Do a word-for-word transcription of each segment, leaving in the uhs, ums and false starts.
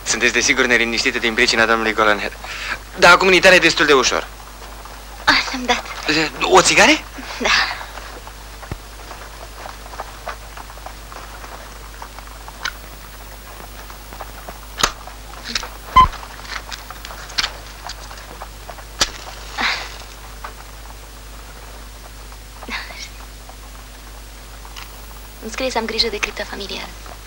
Sunteți desigur neliniștită din pricina domnului colonel. Dar comunitatea e destul de ușor. L-am dat. O țigare? Da. Îmi scrie să am grijă de cripta familială.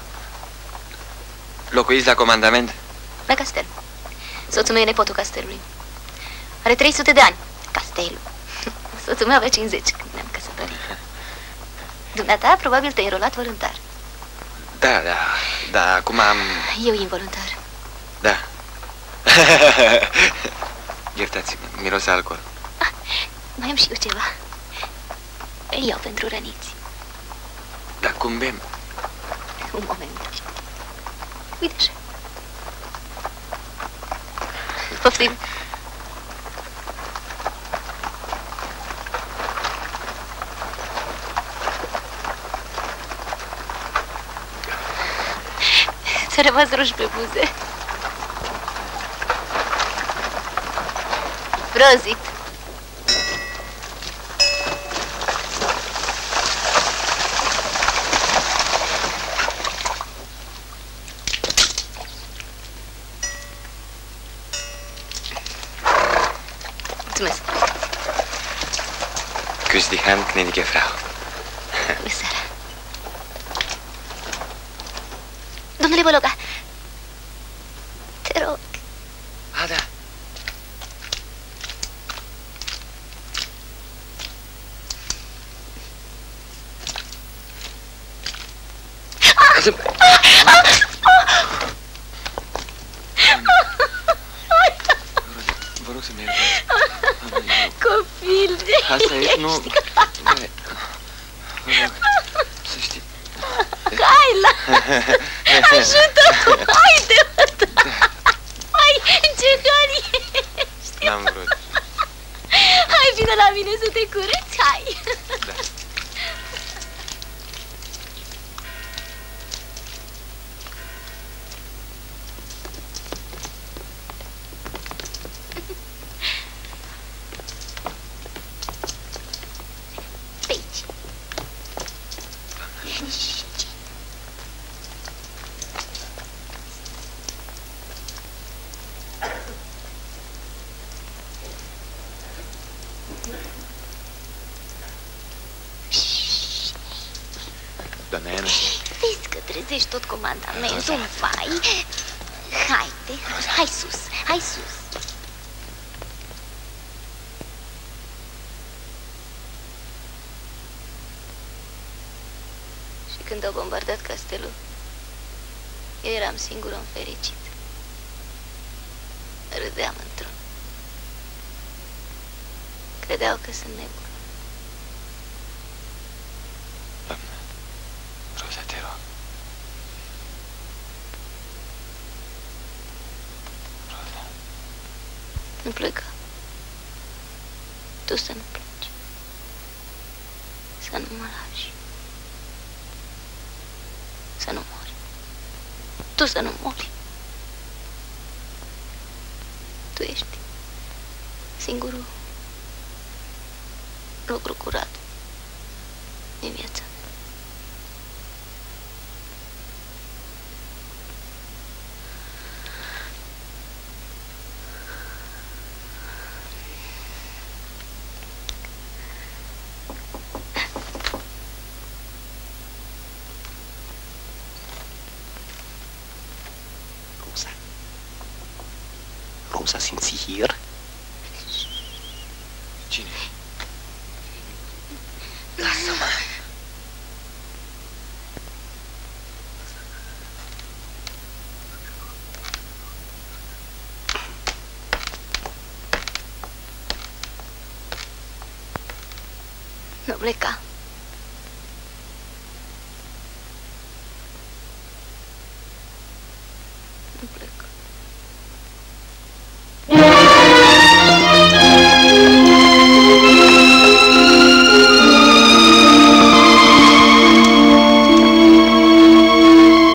Locuiți la comandament? La castel. Soțul meu e nepotul castelului. Are trei sute de ani. Castelul. Soțul meu avea cincizeci când ne-am căsătorit. Dumneata, probabil te-ai înrolat voluntar. Da, da, da, acum am... Eu involuntar. Da. Iertați-mă, miros alcool. Ah, mai am și eu ceva. Îl iau pentru răniți. Dar cum bem? Un moment. Uite așa. Poftim. Ți-a rămas ruj pe buze. Prozit. Mulțumesc. Küss die Hand, gnädige Frau. Bună seara. Domnule Bologa, te rog. A, da. Vă rog să-mi iertați. Copil de... Asta e, nu... Vă rog, să știi. Hai la... Ajută-mă, haide-mă! Hai, ce cări ești! N-am vrut. Hai, vină la mine să te curăți, hai! Da. Pe aici. Doamna Ianu. Vezi că trezești tot comandamentul, vai! Haide, hai sus, hai sus! Și când au bombardat castelul, eu eram singur om fericit. Râdeam într-un. Credeau că sunt nebun. Doamna, Rosa, te rog. Rosa. Nu pleca. Tu să nu pleci. Să nu mă lași. Să nu mori. Tu să nu mori. Tu ești singurul lucru curat din viața mea. Rosa. Rosa, sind Sie hier? Cine? Lasă-mă! Nu pleca.